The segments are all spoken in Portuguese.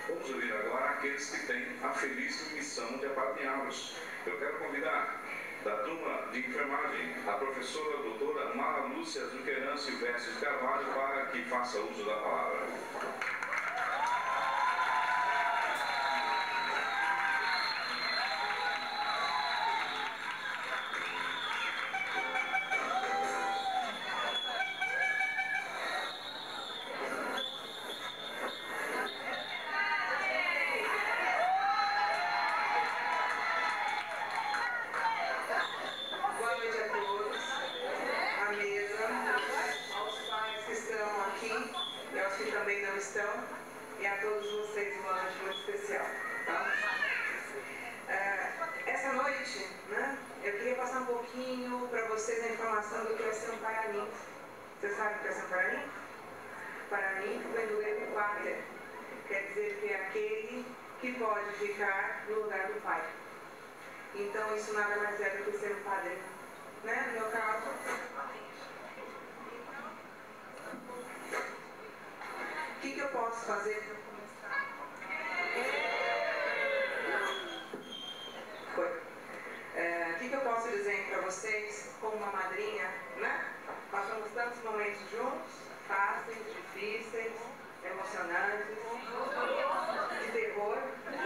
Vamos ouvir agora aqueles que têm a feliz missão de apadrinhá-los. Eu quero convidar da turma de enfermagem a professora doutora Mara Lúcia Zuqueran Silvestre de Carvalho para que faça uso da palavra. E a todos vocês uma noite muito especial. Tá? Essa noite, né, eu queria passar um pouquinho para vocês a informação do que é ser um paraninfo. Você sabe o que é ser um paraninfo? Paraninfo vem do grego pater, quer dizer que é aquele que pode ficar no lugar do pai. Então isso nada mais é do que ser um padrinho. Né? No meu caso, o que eu posso fazer para começar? O que eu posso dizer para vocês, como uma madrinha, né? Passamos tantos momentos juntos, fáceis, difíceis, emocionantes, de terror.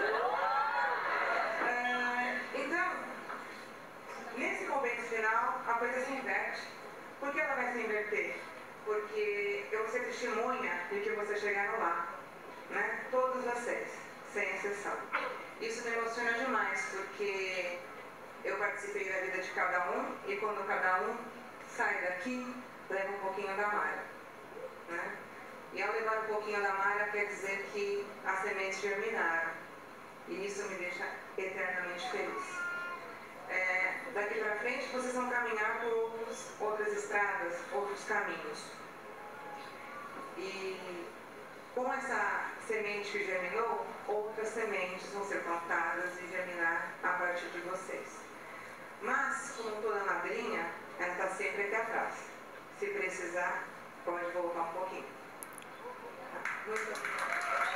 Então, nesse momento final, a coisa se inverte. Por que ela vai se inverter? Porque eu vou ser testemunha de que vocês chegaram lá, né? Todos vocês, sem exceção. Isso me emociona demais, porque eu participei da vida de cada um e quando cada um sai daqui, leva um pouquinho da Mara, né? E ao levar um pouquinho da Mara, quer dizer que as sementes germinaram. E isso me deixa eternamente feliz. Daqui para frente vocês vão caminhar por outras estradas, outros caminhos. E com essa semente que germinou, outras sementes vão ser plantadas e germinar a partir de vocês. Mas, como toda madrinha, ela está sempre aqui atrás. Se precisar, pode voltar um pouquinho. Muito obrigada.